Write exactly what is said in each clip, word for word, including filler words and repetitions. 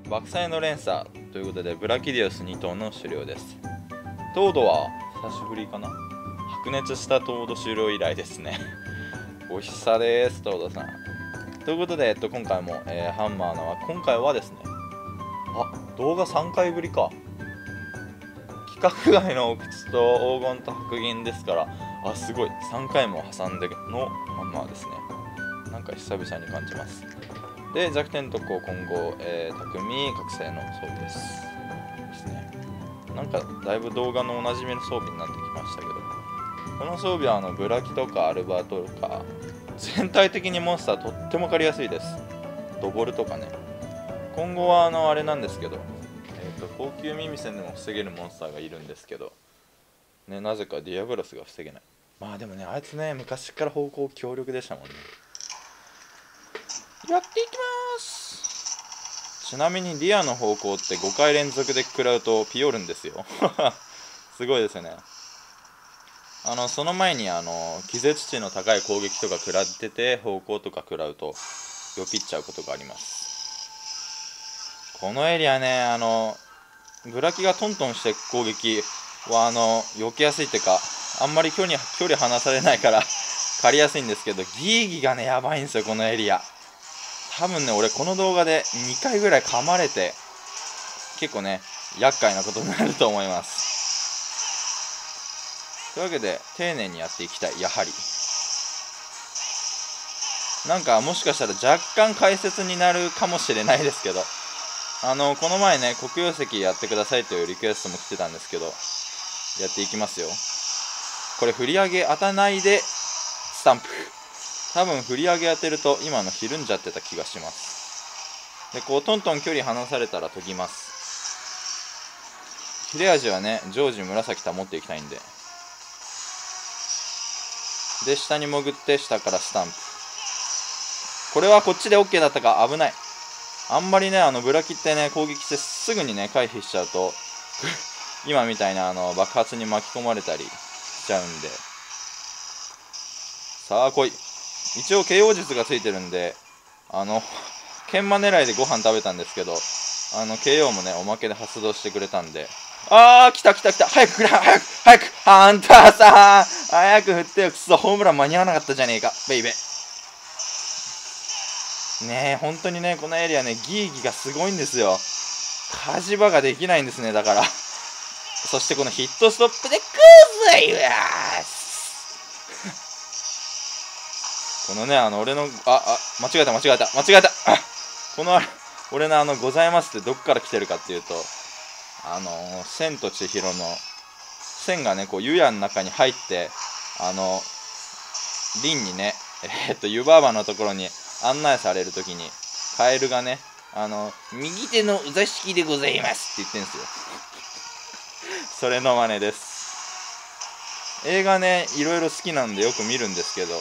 爆災の連鎖ということでブラキディオスに頭の終了です。糖度は久しぶりかな。白熱した糖度終了以来ですねお久です、糖度さん。ということで、えっと、今回も、えー、ハンマーのは今回はですね、あ、動画さんかいぶりか。規格外のお口と黄金と白銀ですから、あ、すごいさんかいも挟んでのハンマーですね。なんか久々に感じます。で、弱点特攻混合、えー、匠覚醒の装備ですですね。なんかだいぶ動画のおなじみの装備になってきましたけど、この装備はあのブラキとかアルバートとか全体的にモンスターとっても狩りやすいです。ドボルとかね。今後はあのあれなんですけど、えー、と高級耳栓でも防げるモンスターがいるんですけど、ね、なぜかディアブロスが防げない。まあでもね、あいつね、昔から方向強力でしたもんね。やっていきます。ちなみにディアの方向ってごかい連続で食らうとピヨるんですよすごいですよね。あのその前にあの気絶値の高い攻撃とか食らってて方向とか食らうとよぴっちゃうことがあります。このエリアね、あのブラキがトントンして攻撃はあの避けやすいっていうか、あんまり距離距離離されないから狩りやすいんですけど、ギーギがねやばいんですよ、このエリア。多分ね、俺この動画でにかいぐらい噛まれて結構ね厄介なことになると思います。というわけで丁寧にやっていきたい。やはりなんかもしかしたら若干解説になるかもしれないですけど、あのこの前ね黒曜石やってくださいというリクエストも来てたんですけど、やっていきますよ。これ振り上げ当たないでスタンプ。多分振り上げ当てると今のひるんじゃってた気がします。でこうトントン距離離されたら研ぎます。切れ味はね常時紫保っていきたいんで。で下に潜って下からスタンプ。これはこっちで OK だったか。危ない。あんまりねあのブラキってね攻撃してすぐにね回避しちゃうと今みたいなあの爆発に巻き込まれたりしちゃうんで。さあ来い。一応 ケーオー 術がついてるんで、あの研磨狙いでご飯食べたんですけど、あの ケーオー もねおまけで発動してくれたんで。あー来た来た来た。早くくれ早く早くハンターさん早く振ってよ。くそ、ホームラン間に合わなかったじゃねえかベイベ。ねえ本当にねこのエリアねギーギがすごいんですよ。火事場ができないんですね。だからそしてこのヒットストップでクーズイースこのねあの俺のああ間違えた間違えた間違えたこの俺のあのございますってどっから来てるかっていうと、あのー、千と千尋の千がねこう湯屋の中に入ってあの凛にねえー、っと湯婆婆のところに案内されるときにカエルがねあの右手のお座敷でございますって言ってんですよそれの真似です。映画ねいろいろ好きなんでよく見るんですけど、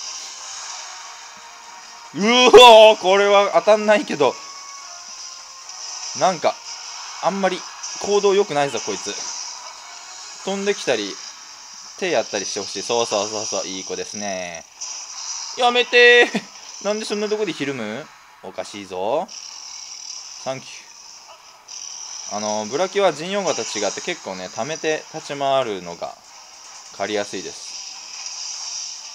うおーこれは当たんないけどなんかあんまり行動良くないぞこいつ。飛んできたり手やったりしてほしい。そうそうそうそう、いい子ですね。やめてーなんでそんなとこでひるむ。おかしいぞ。サンキュー。あのブラキは陣容型違って結構ね溜めて立ち回るのが狩りやすいです。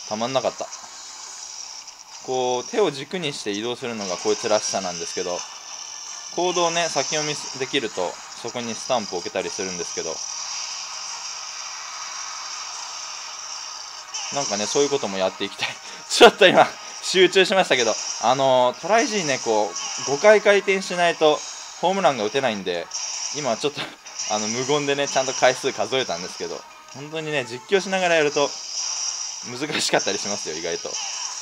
たまんなかった。こう手を軸にして移動するのがこいつらしさなんですけど、行動をね先読みできるとそこにスタンプを置けたりするんですけど、なんかねそういうこともやっていきたいちょっと今集中しましたけど、あのー、トライ G ねこうごかい回転しないとホームランが打てないんで、今ちょっとあの無言でねちゃんと回数数えたんですけど、本当にね実況しながらやると難しかったりしますよ意外と。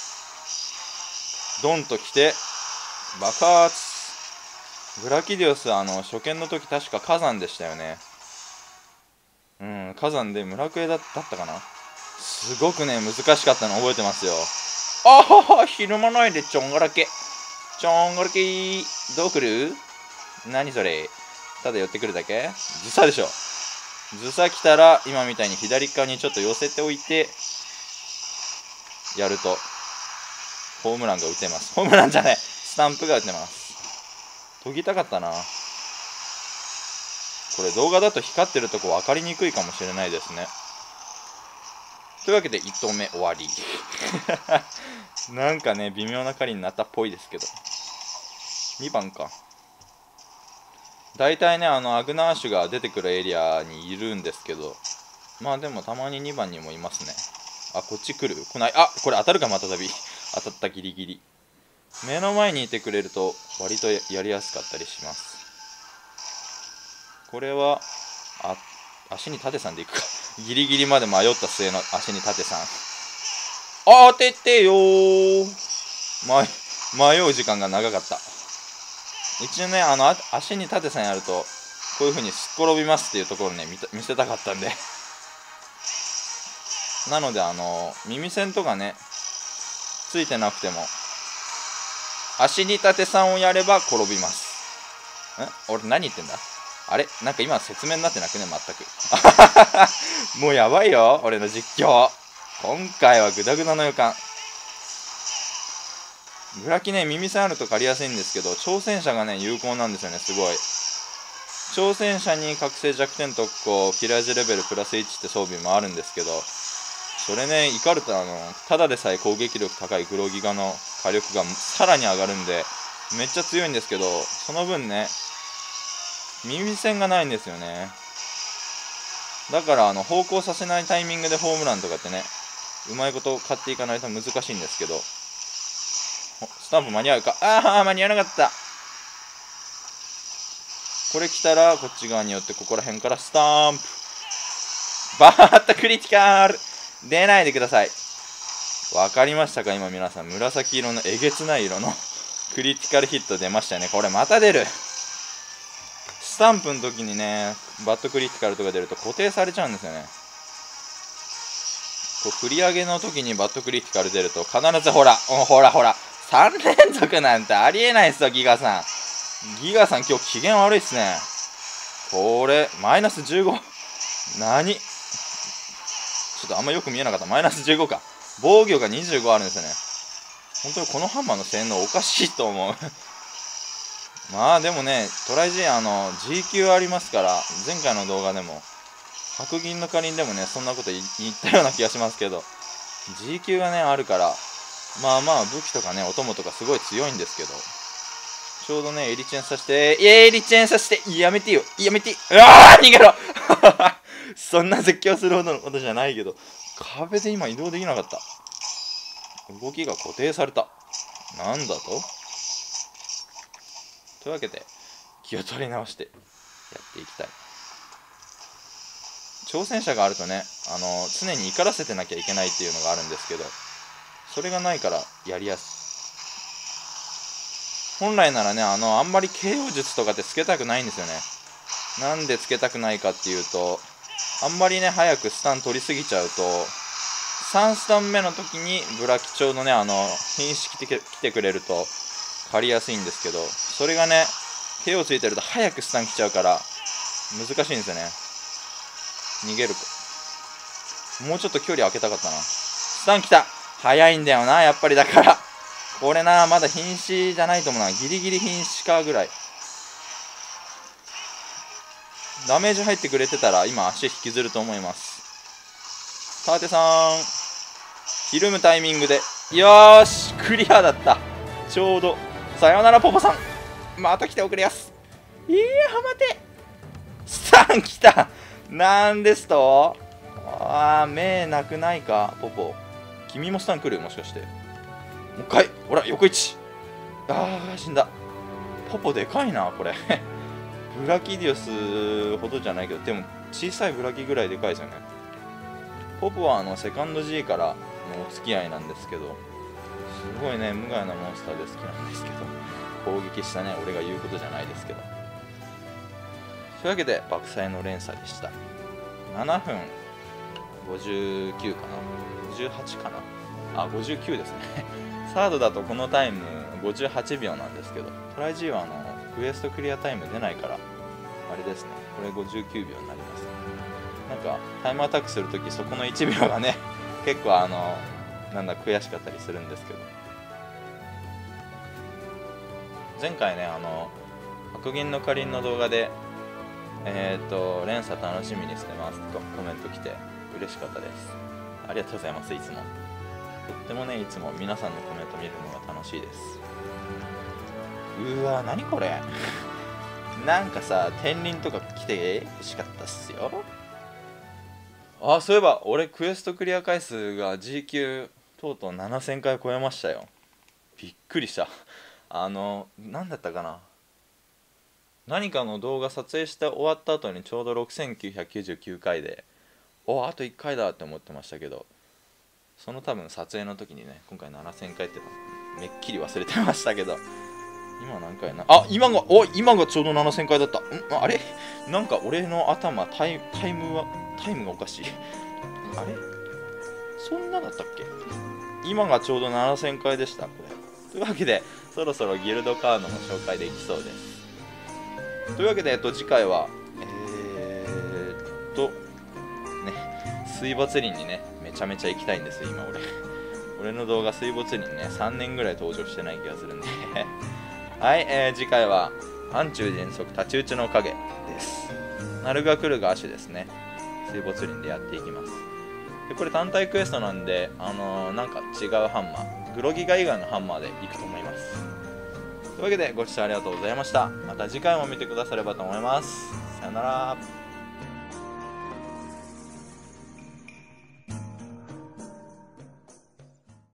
ドンときて爆発。ブラキディオスあの初見の時確か火山でしたよね。うん火山で村クエだったかな。すごくね難しかったの覚えてますよ。あははひるまないでちょんがらけちょんがらけー。どう来る。何それ。ただ寄ってくるだけ。ズサでしょ。ズサ来たら今みたいに左側にちょっと寄せておいてやるとホームランが打てます。ホームランじゃないスタンプが打てます。 研ぎたかったな。これ動画だと光ってるとこ分かりにくいかもしれないですね。というわけでいち投目終わりなんかね微妙な狩りになったっぽいですけど、にばんか。だいたいねあのアグナーシュが出てくるエリアにいるんですけど、まあでもたまににばんにもいますね。あ、こっち来る来ない。あ、これ当たるか。またたび当たった。ギリギリ目の前にいてくれると割とやりやすかったりします。これはあ足に縦さんでいくかギリギリまで迷った末の足に縦さん。あ、当ててよー。迷う時間が長かった。一応ねあの足に縦さんやるとこういう風にすっ転びますっていうところね 見, 見せたかったんでなのであの耳栓とかねついてなくても足に縦さんをやれば転びます。ん俺何言ってんだ。あれなんか今説明になってなくね全くもうやばいよ俺の実況。今回はグダグダの予感。ブラキね耳栓あると借りやすいんですけど、挑戦者がね有効なんですよね。すごい挑戦者に覚醒弱点特攻切れ味レベルプラスいちって装備もあるんですけど、それねイカルタのただでさえ攻撃力高い黒ギガの火力がさらに上がるんでめっちゃ強いんですけど、その分ね耳栓がないんですよね。だからあの方向させないタイミングでホームランとかってねうまいこと買っていかないと難しいんですけど、スタンプ間に合うか。ああ間に合わなかった。これ来たらこっち側によってここら辺からスタンプバーッとクリティカル出ないでください。わかりましたか今皆さん。紫色のえげつない色のクリティカルヒット出ましたね。これまた出る。スタンプの時にねバットクリティカルとか出ると固定されちゃうんですよね。こう振り上げの時にバットクリティカル出ると必ずほらほらほらさん連続なんてありえないっすよ。ギガさんギガさん今日機嫌悪いっすね。これマイナスじゅうご何ちょっとあんまよく見えなかった。マイナスじゅうごか。防御がにじゅうごあるんですよね。本当にこのハンマーの性能おかしいと思うまあでもねトライ G あの ジーキュー ありますから、前回の動画でも白銀のかりんでもねそんなこと言ったような気がしますけど、 ジーキュー がねあるからまあまあ武器とかねお供とかすごい強いんですけど、ちょうどねエリチェンさせて、いやエリチェンさせてやめてよやめて。うわー逃げろそんな絶叫するほどのことじゃないけど、壁で今移動できなかった。動きが固定された。なんだとというわけで気を取り直してやっていきたい。挑戦者があるとねあの常に怒らせてなきゃいけないっていうのがあるんですけど、それがないからやりやすい。本来ならねあのあんまり ケーオー 術とかってつけたくないんですよね。なんでつけたくないかっていうと、あんまりね早くスタン取りすぎちゃうとさんスタン目の時にブラキちょうどねあの瀕死来て来てくれると借りやすいんですけど、それがね ケーオー ついてると早くスタン来ちゃうから難しいんですよね。逃げるか。もうちょっと距離開けたかったな。スタン来た。早いんだよなやっぱり。だからこれなまだ瀕死じゃないと思うな。ギリギリ瀕死かぐらい。ダメージ入ってくれてたら今足引きずると思います。縦さんひるむタイミングでよーしクリアだった。ちょうどさよならポポさんまた来ておくれやす。いやはまてスタン来た。なんですとあー目なくないかポポ。君もスタン来るもしかして。もう一回ほら横一。あー死んだ。ポポでかいなこれブラキディオスほどじゃないけどでも小さいブラキぐらいでかいですよね。ポポはあのセカンド G からのお付き合いなんですけど、すごいね無害なモンスターで好きなんですけど、攻撃したね俺が言うことじゃないですけど。というわけで爆災の連鎖でした。ななふんごじゅうきゅうかなごじゅうはちかなあごじゅうきゅうですねサードだとこのタイムごじゅうはちびょうなんですけど、トライ G はあのクエストクリアタイム出ないからあれですね、これごじゅうきゅうびょうになります。なんかタイムアタックするときそこのいちびょうがね結構あのなんだ悔しかったりするんですけど、前回ねあの白銀のかりんの動画でえっ、ー、と連鎖楽しみにしてますとコメント来て嬉しかったです。ありがとうございます。いつもとってもね、いつも皆さんのコメント見るのが楽しいです。うわ何これなんかさ、天輪とか来て欲しかったっすよ。あ、そういえば俺クエストクリア回数が ジー 級とうとうななせんかい超えましたよ。びっくりした。あの何だったかな、何かの動画撮影して終わった後にちょうどろくせんきゅうひゃくきゅうじゅうきゅうかいで、おあといっかいだって思ってましたけど、その多分撮影の時にね、今回ななせんかいってめっきり忘れてましたけど、今何回なあ今がお今がちょうどななせんかいだった。んあれなんか俺の頭タイタイムはタイムがおかしい。あれそんなだったっけ。今がちょうどななせんかいでしたこれ。というわけでそろそろギルドカードの紹介できそうです。というわけで、えっと、次回はえー、っとね水没林にねめちゃめちゃ行きたいんです今俺俺の動画水没林にねさんねんぐらい登場してない気がするんではい、えー、次回は暗中迅速太刀打ちの影です。ナルガクルガアシュですね、水没林でやっていきます。でこれ単体クエストなんで、あのー、なんか違うハンマー、グロギガ以外のハンマーでいくと思います。というわけでご視聴ありがとうございました。また次回も見てくださればと思います。さよなら。